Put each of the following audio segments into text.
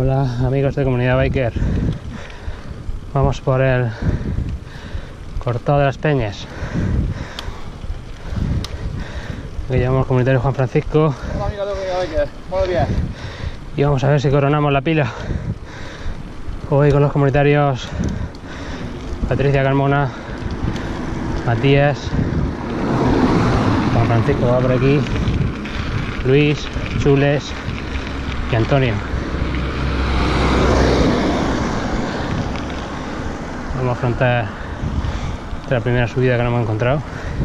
Hola amigos de Comunidad Biker, vamos por el Cortado de las Peñas. Aquí llamamos comunitario Juan Francisco. Hola amigos de Comunidad Biker, buenos días. Y vamos a ver si coronamos la pila. Hoy con los comunitarios Patricia Carmona, Matías, Juan Francisco va por aquí, Luis, Chules y Antonio. Vamos a afrontar la primera subida que nos hemos encontrado.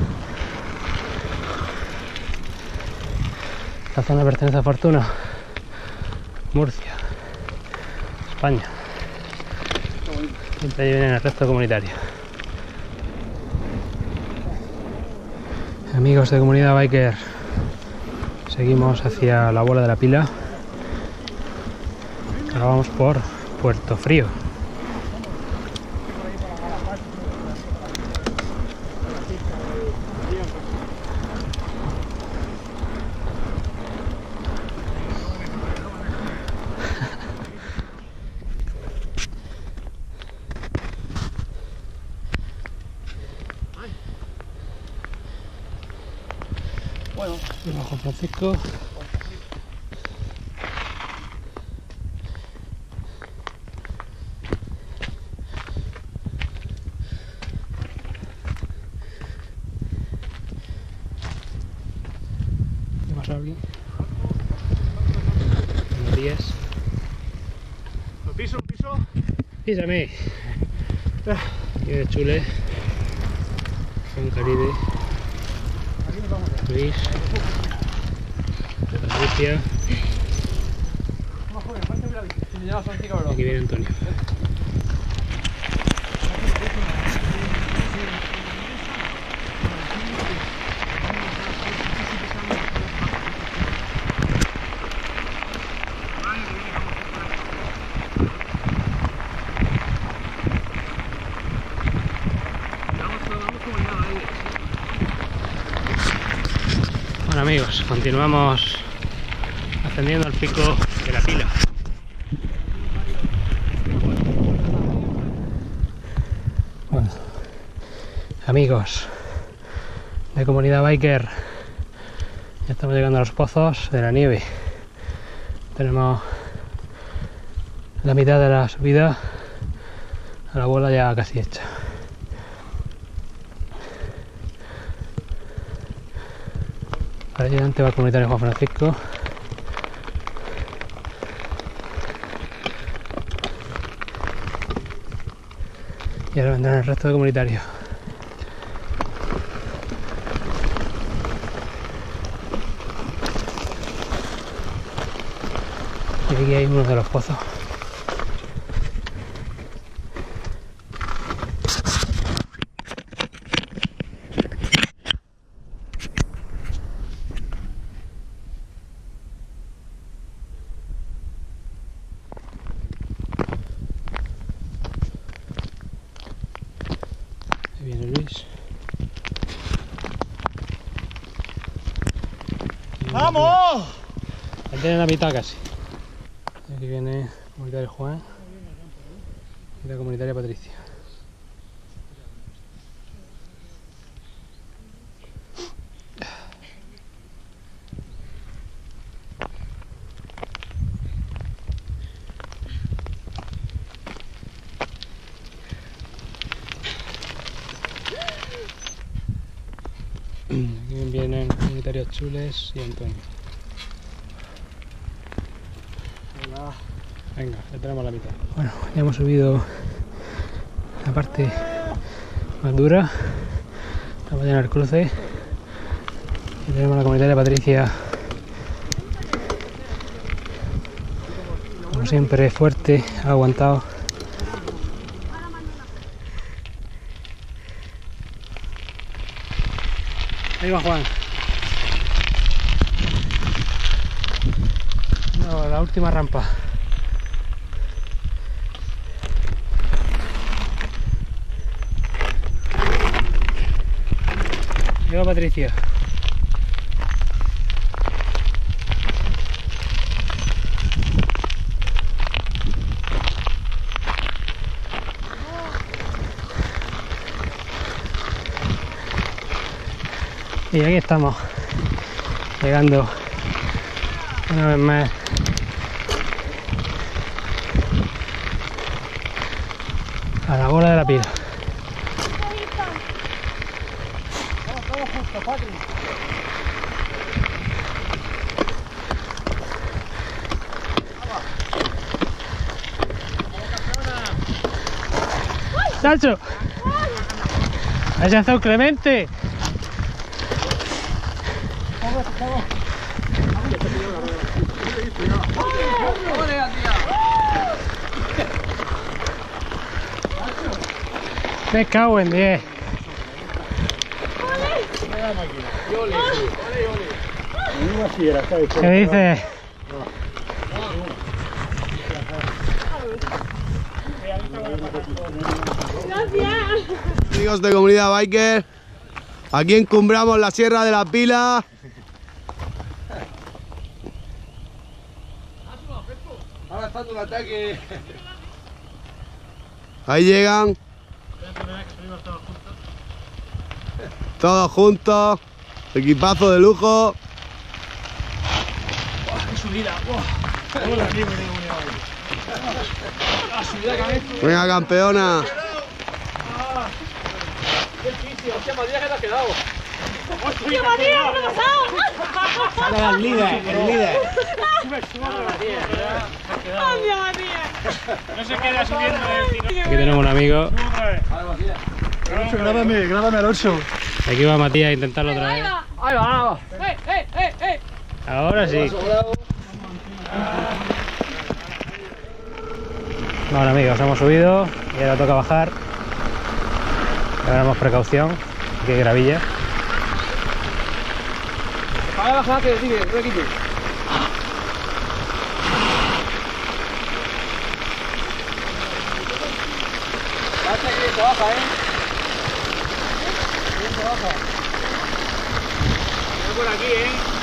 La zona pertenece a Fortuna, Murcia, España. Siempre ahí vienen el resto comunitario. Amigos de Comunidad Biker, seguimos hacia la bola de la pila. Ahora vamos por Puerto Frío. Bueno, Juan Francisco. ¿Qué más habla? Matías. ¿lo piso? Písame. Aquí de Chule. Juan Caribe. Aquí nos vamos ya. Luis. Patricia. Vamos joven, aparte de la bici. Si me llevas a 5 euros. Aquí viene Antonio. Bueno amigos, continuamos ascendiendo al pico de la pila. Bueno, amigos de Comunidad Biker, ya estamos llegando a los pozos de la nieve. Tenemos la mitad de la subida a la bola ya casi hecha. Para allá adelante va el comunitario Juan Francisco. Y ahora vendrán el resto de comunitarios. Y aquí hay uno de los pozos. Ahí viene Luis. ¡Vamos! Ya tiene la mitad casi. Aquí viene el comunitario Juan y la comunitaria Patricia. Aquí vienen comunitarios Chules y Antonio. Hola. Venga, ya tenemos la mitad. Bueno, ya hemos subido la parte más dura. Estamos ya en el cruce. Y tenemos la comunitaria Patricia, como siempre, fuerte, ha aguantado. Ahí va Juan. No, la última rampa. Ahí va Patricia. Y aquí estamos, llegando una vez más a la bola de la pila. Vamos justo, Patri. ¡Chacho! ¡Allá está un Clemente! Me cago en 10. ¿Qué dices? Amigos de Comunidad Biker, aquí encumbramos la Sierra de la Pila. Ahora está un ataque. Ahí llegan. Todos juntos. Equipazo de lujo. ¡Qué subida! ¡La subida que han hecho! Venga, campeona. ¡Hostia, Matías, que te has quedado! ¡Hostia, Matías, qué ha pasado! Era el líder, el líder. ¡Hostia, Matías! No se queda subiendo el Aquí tenemos un amigo. Grábame, Alonso. Aquí va Matías a intentarlo otra vez. Ahí va. Ahora sí. Bueno amigos, hemos subido y ahora toca bajar. Tendremos precaución, aquí hay gravilla. Para bajar que sigue, no le quites. Basta que se baja, Bien se baja. Ven por aquí,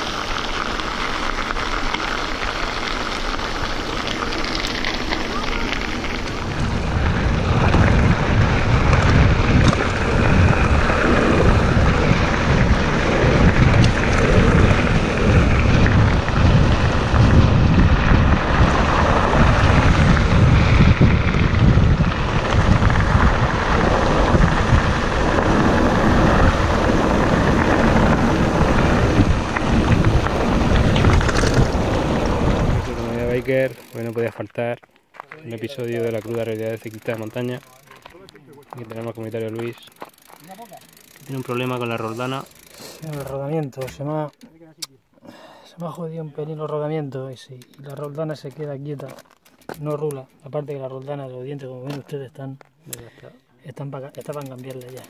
Hoy no podía faltar un episodio de la cruda realidad de ciclista de montaña. Aquí tenemos al comisario Luis. Tiene un problema con la roldana. El rodamiento, se me ha jodido un pelín los rodamientos y la roldana se queda quieta, no rula. Aparte que la roldana, los dientes, como ven ustedes, están para cambiarla ya.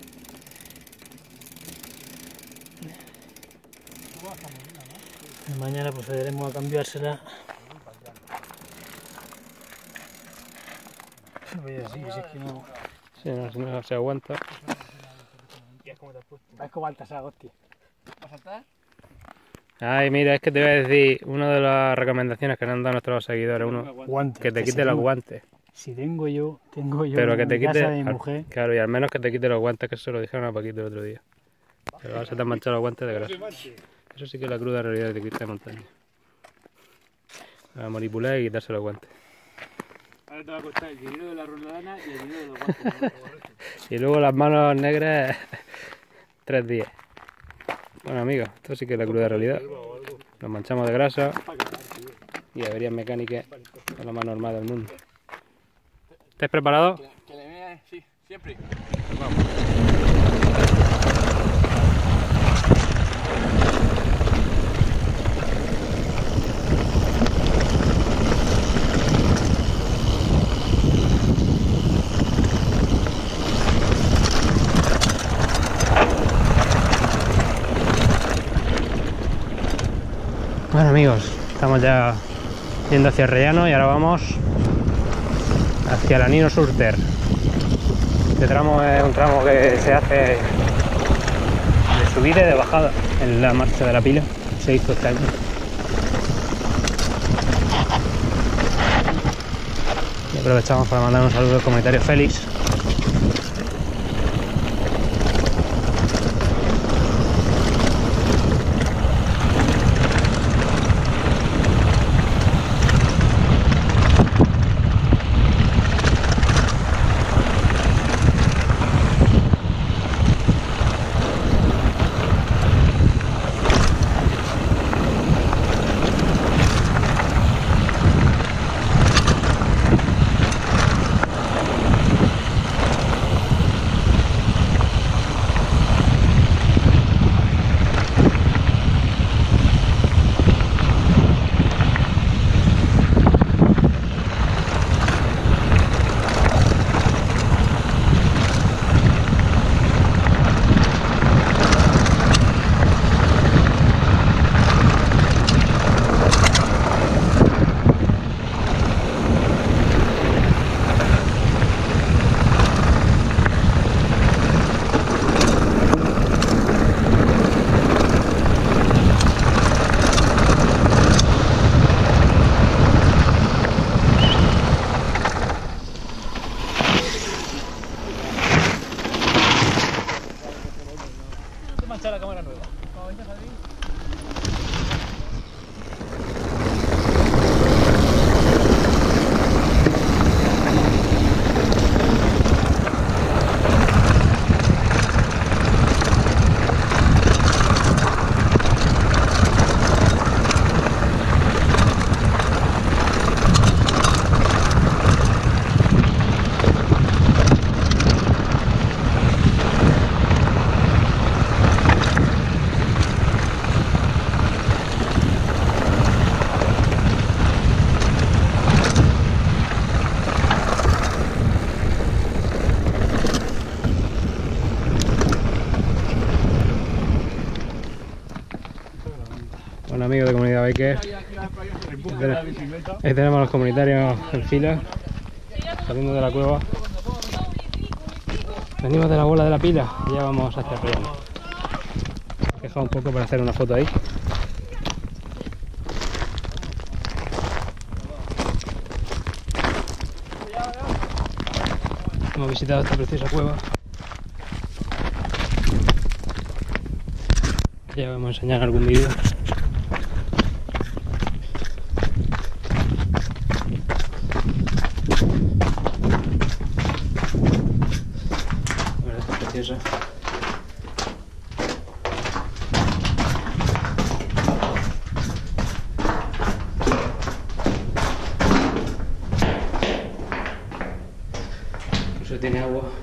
Mañana procederemos a cambiársela. Sí, no se aguanta. Es como Baltasar, hostia. ¿Vas a saltar? Ay, mira, es que te voy a decir una de las recomendaciones que nos han dado nuestros seguidores, Guantes, que te quite los guantes. Si tengo yo Pero que te en casa quite, de mi mujer. claro, y al menos que te quite los guantes, que eso lo dijeron a Paquito el otro día. Pero ahora se te han manchado los guantes de grasa. Eso sí que es la cruda realidad de ciclista de montaña. A manipular y quitarse los guantes. Ahora te va a costar el dinero de la roldana y el dinero de los guantes. Y luego las manos negras 3 días. Bueno amigos, esto sí que es la cruda realidad. Nos manchamos de grasa y averías mecánicas es lo más normal del mundo. ¿Estás preparado? Que le vea, sí, siempre. Bueno amigos, estamos ya yendo hacia Rellano y ahora vamos hacia la Nino Surter. Este tramo es un tramo que se hace de subida y de bajada en la marcha de la pila, se hizo este año. Y aprovechamos para mandar un saludo al comunitario Félix. con amigos de Comunidad Biker. Ahí tenemos a los comunitarios en fila, saliendo de la cueva. Venimos de la bola de la pila y ya vamos hacia arriba. He dejado un poco para hacer una foto ahí. Hemos visitado esta preciosa cueva. Ya vamos a enseñar algún vídeo. La verdad es que es preciosa. Incluso tiene agua.